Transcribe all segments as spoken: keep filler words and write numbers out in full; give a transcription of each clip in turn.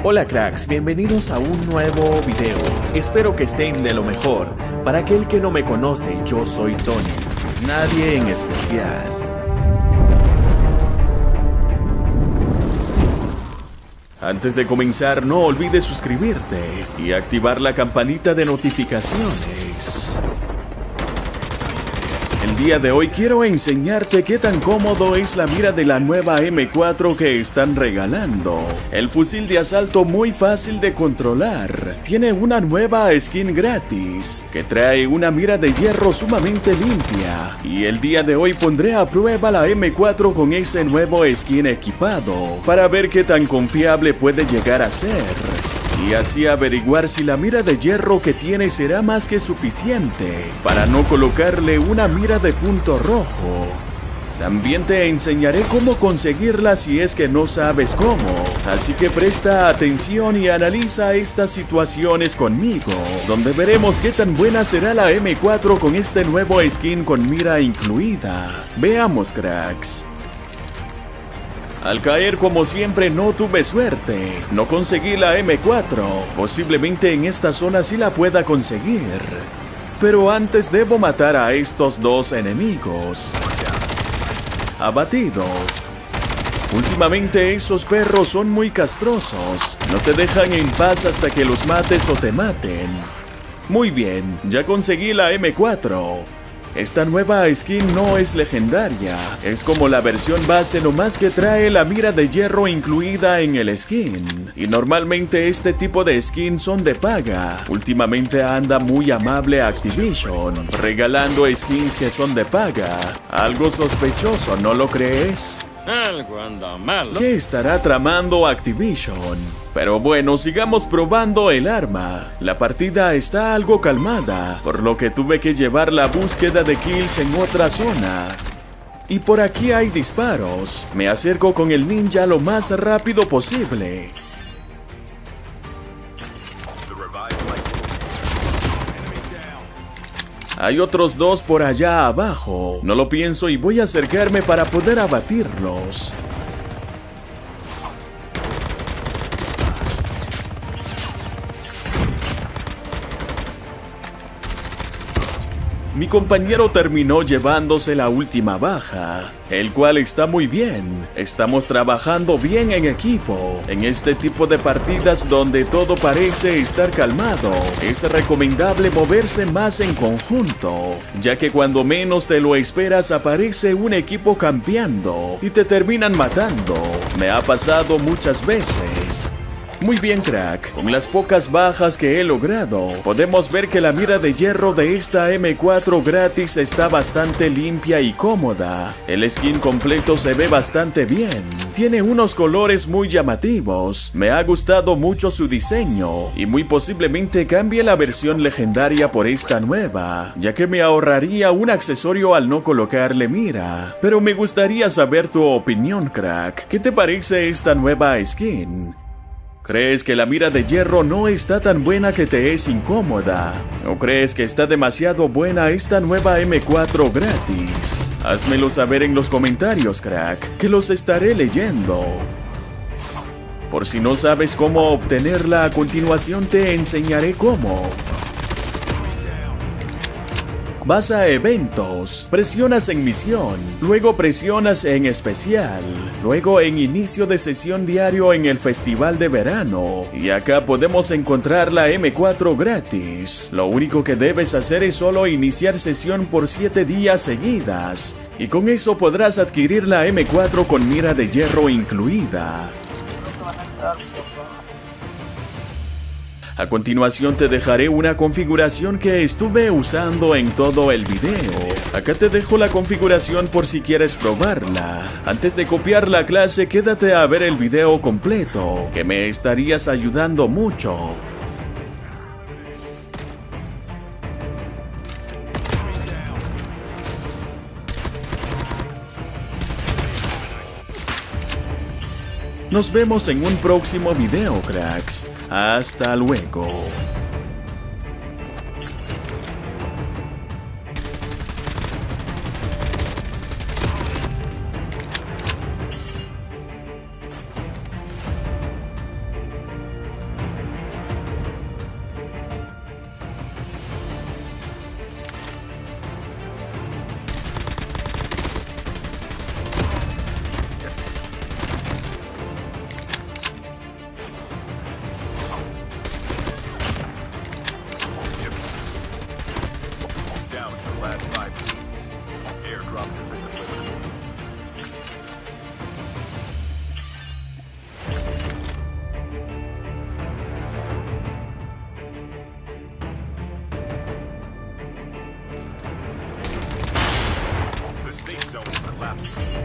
Hola cracks, bienvenidos a un nuevo video. Espero que estén de lo mejor. Para aquel que no me conoce, yo soy Tony, nadie en especial. Antes de comenzar, no olvides suscribirte y activar la campanita de notificaciones. El día de hoy quiero enseñarte qué tan cómodo es la mira de la nueva eme cuatro que están regalando. El fusil de asalto muy fácil de controlar. Tiene una nueva skin gratis que trae una mira de hierro sumamente limpia. Y el día de hoy pondré a prueba la eme cuatro con ese nuevo skin equipado para ver qué tan confiable puede llegar a ser. Y así averiguar si la mira de hierro que tiene será más que suficiente para no colocarle una mira de punto rojo. También te enseñaré cómo conseguirla si es que no sabes cómo. Así que presta atención y analiza estas situaciones conmigo, donde veremos qué tan buena será la eme cuatro con este nuevo skin con mira incluida. Veamos, cracks. Al caer, como siempre, no tuve suerte. No conseguí la eme cuatro. Posiblemente en esta zona sí la pueda conseguir. Pero antes debo matar a estos dos enemigos. Abatido. Últimamente esos perros son muy castrosos. No te dejan en paz hasta que los mates o te maten. Muy bien, ya conseguí la eme cuatro. Esta nueva skin no es legendaria, es como la versión base, nomás que trae la mira de hierro incluida en el skin. Y normalmente este tipo de skins son de paga. Últimamente anda muy amable Activision, regalando skins que son de paga. Algo sospechoso, ¿no lo crees? Algo anda mal. ¿Qué estará tramando Activision? Pero bueno, sigamos probando el arma. La partida está algo calmada, por lo que tuve que llevar la búsqueda de kills en otra zona. Y por aquí hay disparos. Me acerco con el ninja lo más rápido posible. Hay otros dos por allá abajo. No lo pienso y voy a acercarme para poder abatirlos. Mi compañero terminó llevándose la última baja, el cual está muy bien. Estamos trabajando bien en equipo. En este tipo de partidas donde todo parece estar calmado, es recomendable moverse más en conjunto, ya que cuando menos te lo esperas aparece un equipo campeando y te terminan matando. Me ha pasado muchas veces. Muy bien, crack, con las pocas bajas que he logrado, podemos ver que la mira de hierro de esta eme cuatro gratis está bastante limpia y cómoda. El skin completo se ve bastante bien, tiene unos colores muy llamativos, me ha gustado mucho su diseño y muy posiblemente cambie la versión legendaria por esta nueva, ya que me ahorraría un accesorio al no colocarle mira. Pero me gustaría saber tu opinión, crack, ¿qué te parece esta nueva skin? ¿Crees que la mira de hierro no está tan buena que te es incómoda? ¿O crees que está demasiado buena esta nueva eme cuatro gratis? Házmelo saber en los comentarios, crack, que los estaré leyendo. Por si no sabes cómo obtenerla, a continuación te enseñaré cómo. Vas a eventos, presionas en misión, luego presionas en especial, luego en inicio de sesión diario en el festival de verano, y acá podemos encontrar la eme cuatro gratis. Lo único que debes hacer es solo iniciar sesión por siete días seguidas, y con eso podrás adquirir la eme cuatro con mira de hierro incluida. A continuación te dejaré una configuración que estuve usando en todo el video. Acá te dejo la configuración por si quieres probarla. Antes de copiar la clase, quédate a ver el video completo, que me estarías ayudando mucho. Nos vemos en un próximo video, cracks. Hasta luego. Airdrop has been delivered. The safe zone is collapsing.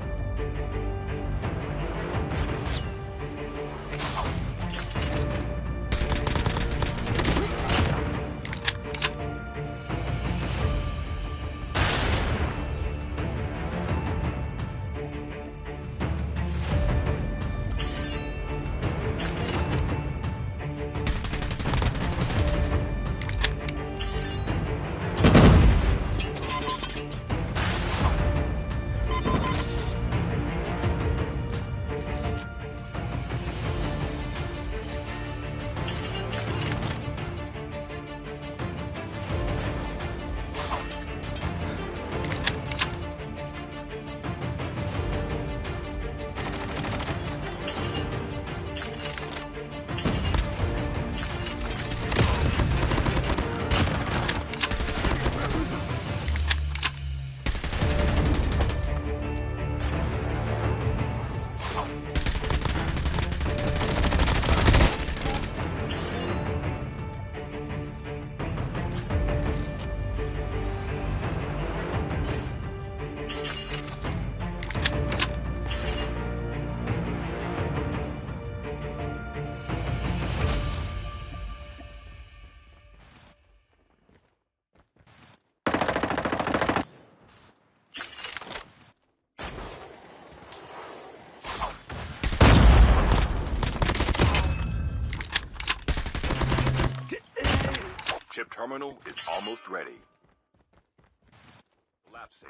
Chip terminal is almost ready. Collapsing.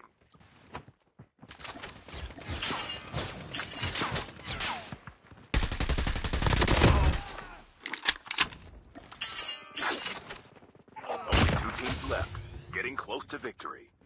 Only two teams left, getting close to victory.